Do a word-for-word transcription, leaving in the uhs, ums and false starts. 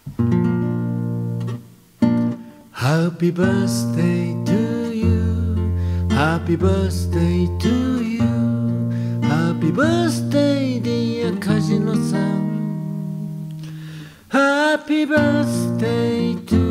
Happy birthday to you Happy birthday to you Happy birthday dear 梶野さん Happy birthday to